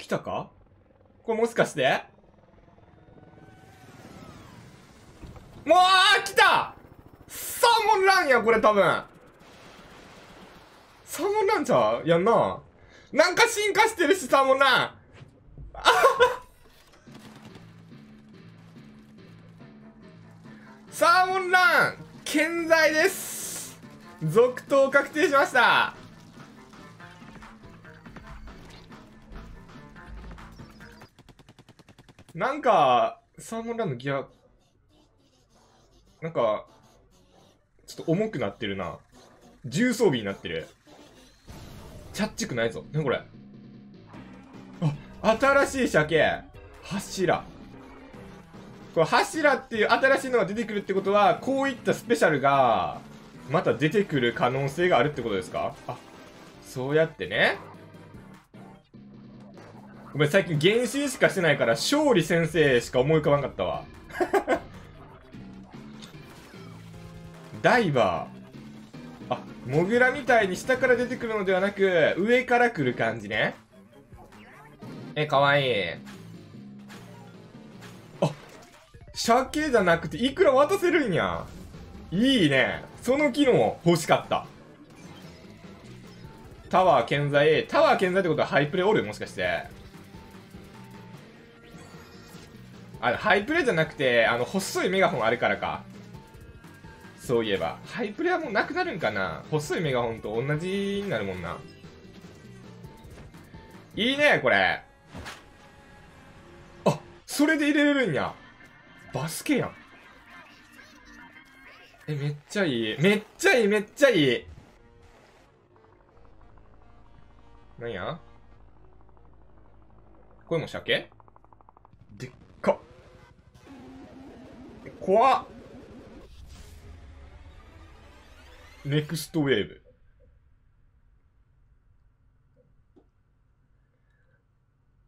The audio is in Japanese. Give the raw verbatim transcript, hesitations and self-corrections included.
来たか？これもしかしてもう、あー来たサーモンランや、これ多分。サーモンランちゃうやんな。なんか進化してるし、サーモンラン。サーモンラン、健在です。続投確定しました。なんか、サーモンランのギア、なんか、ちょっと重くなってるな。重装備になってる。チャッチくないぞ。なにこれ。あ、新しい鮭。柱。これ柱っていう新しいのが出てくるってことは、こういったスペシャルが、また出てくる可能性があるってことですか？あ、そうやってね。ごめん、最近原神しかしてないから、勝利先生しか思い浮かばんかったわ。ダイバー。あ、モグラみたいに下から出てくるのではなく、上から来る感じね。え、かわいい。あ、鮭じゃなくて、いくら渡せるんや。いいね。その機能欲しかった。タワー健在。タワー健在ってことはハイプレおる？もしかして。あの、ハイプレじゃなくて、あの、細いメガホンあるからか。そういえば。ハイプレはもうなくなるんかな？細いメガホンと同じになるもんな。いいね、これ。あ、それで入れれるんや。バスケやん。え、めっちゃいい。めっちゃいい、めっちゃいい。なんや？これも鮭？でっかっ。怖っ。ネクストウェーブ。